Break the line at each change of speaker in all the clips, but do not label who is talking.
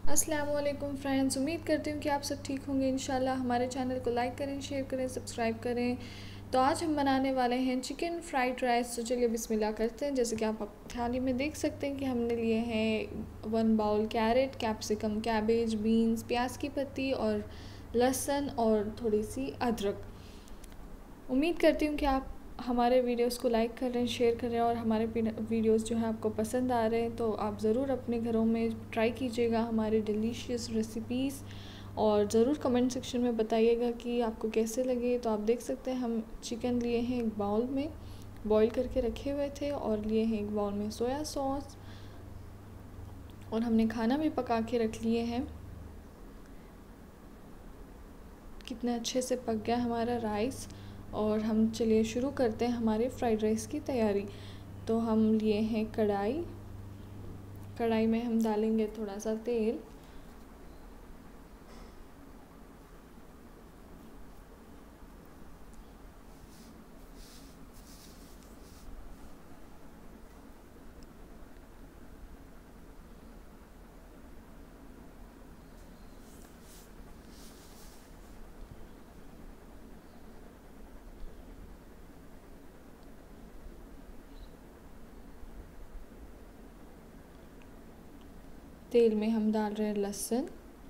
अस्सलाम वालेकुम फ्रेंड्स, उम्मीद करती हूँ कि आप सब ठीक होंगे। इंशाल्लाह हमारे चैनल को लाइक करें, शेयर करें, सब्सक्राइब करें। तो आज हम बनाने वाले हैं चिकन फ्राइड राइस। तो चलिए बिस्मिल्लाह करते हैं। जैसे कि आप थाली में देख सकते हैं कि हमने लिए हैं 1 bowl carrot, capsicum, cabbage, beans, प्याज की पत्ती और लहसुन और थोड़ी सी अदरक। उम्मीद करती हूँ कि आप हमारे वीडियोस को लाइक कर रहे हैं, शेयर कर रहे हैं और हमारे वीडियोस जो हैं आपको पसंद आ रहे हैं। तो आप ज़रूर अपने घरों में ट्राई कीजिएगा हमारे डिलीशियस रेसिपीज़ और ज़रूर कमेंट सेक्शन में बताइएगा कि आपको कैसे लगे। तो आप देख सकते हैं हम चिकन लिए हैं एक बाउल में, बॉईल करके रखे हुए थे, और लिए हैं एक बाउल में सोया सॉस, और हमने खाना भी पका के रख लिए हैं। कितने अच्छे से पक गया हमारा राइस। और हम चलिए शुरू करते हैं हमारे फ्राइड राइस की तैयारी। तो हम लिए हैं कढ़ाई। कढ़ाई में हम डालेंगे थोड़ा सा तेल। तेल में हम डाल रहे हैं लहसुन,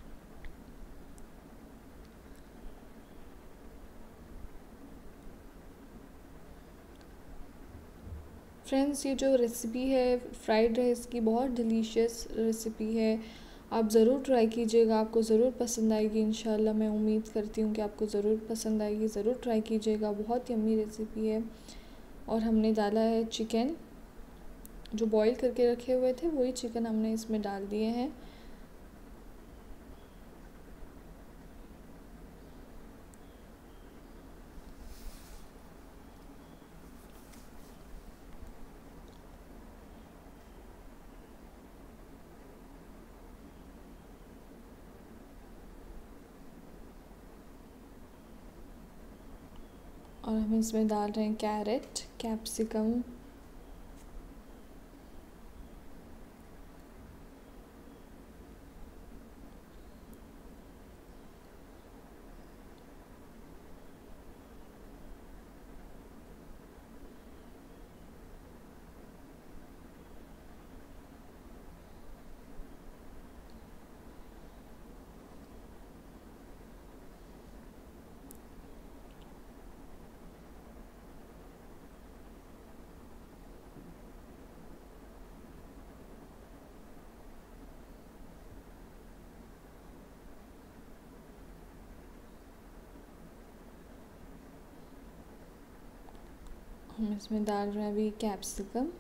फ्रेंड्स ये जो रेसिपी है फ्राइड राइस की बहुत डिलीशियस रेसिपी है। आप ज़रूर ट्राई कीजिएगा, आपको ज़रूर पसंद आएगी। इंशाल्लाह मैं उम्मीद करती हूँ कि आपको ज़रूर पसंद आएगी। ज़रूर ट्राई कीजिएगा, बहुत यम्मी रेसिपी है। और हमने डाला है चिकन, जो बॉईल करके रखे हुए थे वही चिकन हमने इसमें डाल दिए हैं। और हम इसमें डाल रहे हैं कैरेट, कैप्सिकम, हम इसमें डाल रहे हैं अभी कैप्सिकम,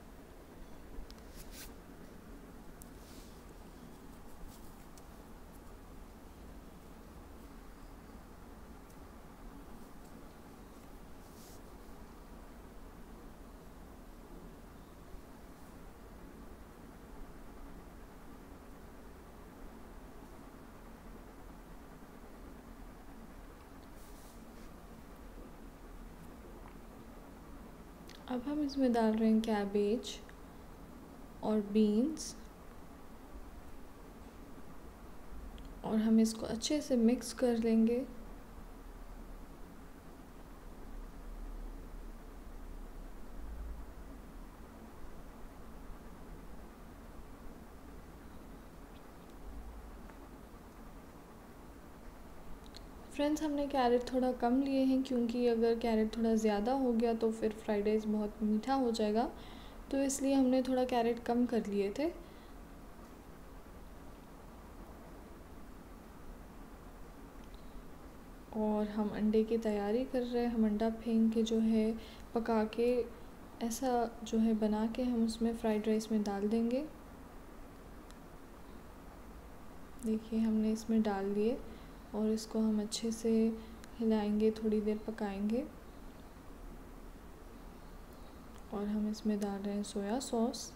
अब हम इसमें डाल रहे हैं कैबेज और बीन्स, और हम इसको अच्छे से मिक्स कर लेंगे। फ्रेंड्स हमने कैरेट थोड़ा कम लिए हैं, क्योंकि अगर कैरेट थोड़ा ज़्यादा हो गया तो फिर फ्राइड राइस बहुत मीठा हो जाएगा, तो इसलिए हमने थोड़ा कैरेट कम कर लिए थे। और हम अंडे की तैयारी कर रहे हैं। हम अंडा फेंक के जो है पका के ऐसा जो है बना के हम उसमें फ्राइड राइस में डाल देंगे। देखिए हमने इसमें डाल दिए, और इसको हम अच्छे से हिलाएंगे, थोड़ी देर पकाएंगे। और हम इसमें डाल रहे हैं सोया सॉस।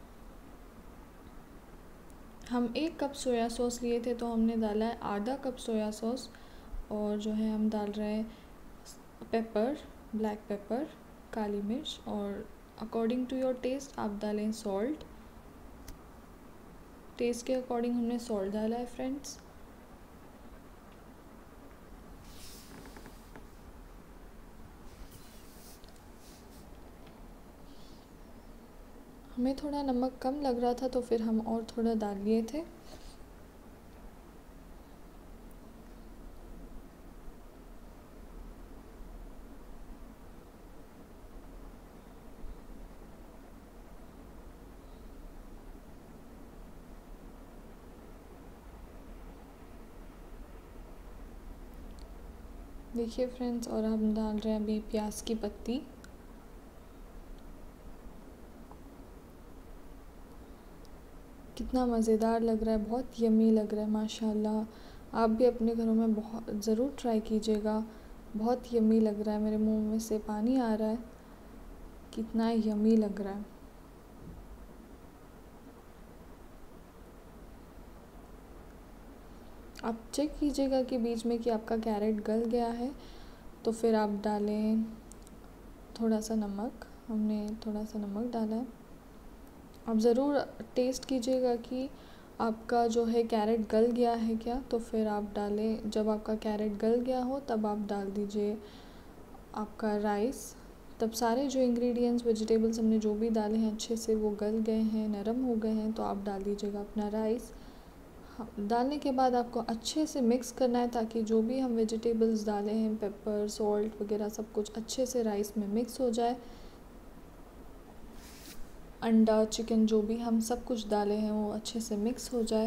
हम 1 कप सोया सॉस लिए थे, तो हमने डाला है आधा कप सोया सॉस। और जो है हम डाल रहे हैं पेपर, ब्लैक पेपर, काली मिर्च, और अकॉर्डिंग टू योर टेस्ट आप डालें सॉल्ट। टेस्ट के अकॉर्डिंग हमने सॉल्ट डाला है फ्रेंड्स। हमें थोड़ा नमक कम लग रहा था तो फिर हम और थोड़ा डाल लिए थे। देखिए फ्रेंड्स, और हम डाल रहे हैं अभी प्याज की पत्ती। कितना मज़ेदार लग रहा है, बहुत यम्मी लग रहा है माशाल्लाह। आप भी अपने घरों में बहुत ज़रूर ट्राई कीजिएगा। बहुत यम्मी लग रहा है, मेरे मुंह में से पानी आ रहा है, कितना यम्मी लग रहा है। आप चेक कीजिएगा कि बीच में कि आपका कैरेट गल गया है, तो फिर आप डालें थोड़ा सा नमक। हमने थोड़ा सा नमक डाला है। आप ज़रूर टेस्ट कीजिएगा कि आपका जो है कैरेट गल गया है क्या, तो फिर आप डालें। जब आपका कैरेट गल गया हो तब आप डाल दीजिए आपका राइस। तब सारे जो इंग्रेडिएंट्स वेजिटेबल्स हमने जो भी डाले हैं अच्छे से वो गल गए हैं, नरम हो गए हैं, तो आप डाल दीजिएगा अपना राइस। डालने के बाद आपको अच्छे से मिक्स करना है ताकि जो भी हम वेजिटेबल्स डाले हैं, पेपर, सॉल्ट वगैरह सब कुछ अच्छे से राइस में मिक्स हो जाए। अंडा, चिकन जो भी हम सब कुछ डाले हैं वो अच्छे से मिक्स हो जाए।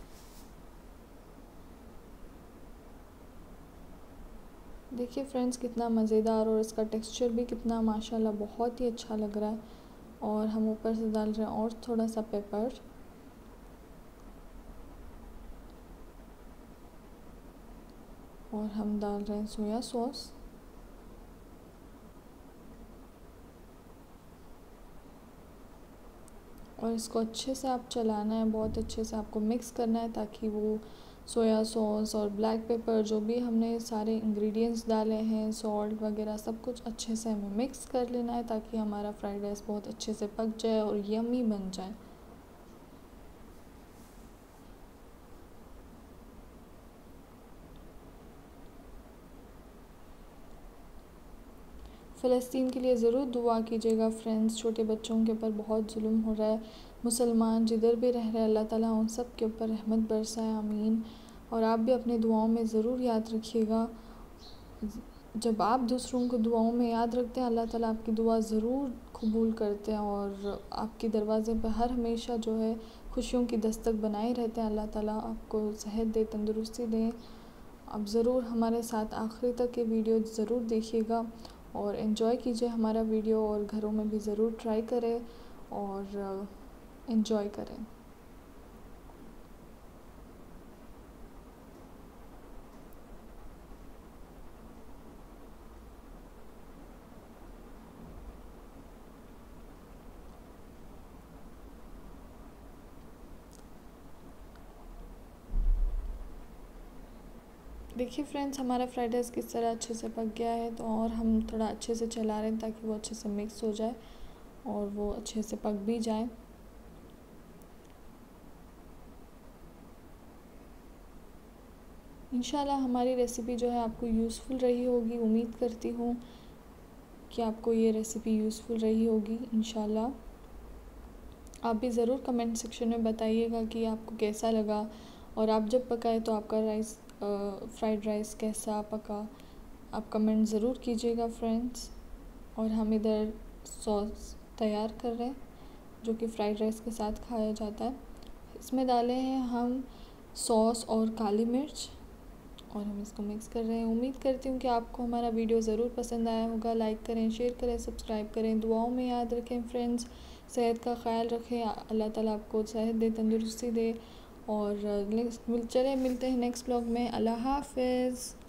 देखिए फ्रेंड्स, कितना मज़ेदार, और इसका टेक्सचर भी कितना माशाल्लाह बहुत ही अच्छा लग रहा है। और हम ऊपर से डाल रहे हैं और थोड़ा सा पेपर। और हम डाल रहे हैं सोया सॉस। और इसको अच्छे से आप चलाना है, बहुत अच्छे से आपको मिक्स करना है ताकि वो सोया सॉस और ब्लैक पेपर जो भी हमने सारे इंग्रेडिएंट्स डाले हैं, सॉल्ट वगैरह सब कुछ अच्छे से हमें मिक्स कर लेना है ताकि हमारा फ्राइड राइस बहुत अच्छे से पक जाए और यम्मी बन जाए। फ़लस्तीन के लिए ज़रूर दुआ कीजिएगा फ्रेंड्स। छोटे बच्चों के ऊपर बहुत जुल्म हो रहा है। मुसलमान जिधर भी रह रहे हैं, अल्लाह ताला उन सब के ऊपर रहमत बरसाए, आमीन। और आप भी अपने दुआओं में ज़रूर याद रखिएगा। जब आप दूसरों को दुआओं में याद रखते हैं, अल्लाह ताला आपकी दुआ ज़रूर कबूल करते हैं और आपके दरवाज़े पर हर हमेशा जो है खुशियों की दस्तक बनाए रहते हैं। अल्लाह ताला आपको सेहत दे, तंदुरुस्ती दें। आप ज़रूर हमारे साथ आखिरी तक ये वीडियो ज़रूर देखिएगा और इन्जॉय कीजिए हमारा वीडियो, और घरों में भी ज़रूर ट्राई करें और इन्जॉय करें। देखिए फ्रेंड्स, हमारा फ्राइड राइस किस तरह अच्छे से पक गया है, तो और हम थोड़ा अच्छे से चला रहे हैं ताकि वो अच्छे से मिक्स हो जाए और वो अच्छे से पक भी जाए। इंशाल्लाह हमारी रेसिपी जो है आपको यूज़फुल रही होगी। उम्मीद करती हूँ कि आपको ये रेसिपी यूज़फुल रही होगी इंशाल्लाह। आप भी ज़रूर कमेंट सेक्शन में बताइएगा कि आपको कैसा लगा, और आप जब पकाए तो आपका फ्राइड राइस कैसा पका, आप कमेंट ज़रूर कीजिएगा फ्रेंड्स। और हम इधर सॉस तैयार कर रहे हैं जो कि फ़्राइड राइस के साथ खाया जाता है। इसमें डाले हैं हम सॉस और काली मिर्च, और हम इसको मिक्स कर रहे हैं। उम्मीद करती हूँ कि आपको हमारा वीडियो ज़रूर पसंद आया होगा। लाइक करें, शेयर करें, सब्सक्राइब करें, दुआओं में याद रखें फ्रेंड्स। सेहत का ख्याल रखें, अल्लाह ताला आपको सेहत दे, तंदुरुस्ती दे। और चले मिलते हैं नेक्स्ट व्लॉग में। अल्लाह हाफ़िज़।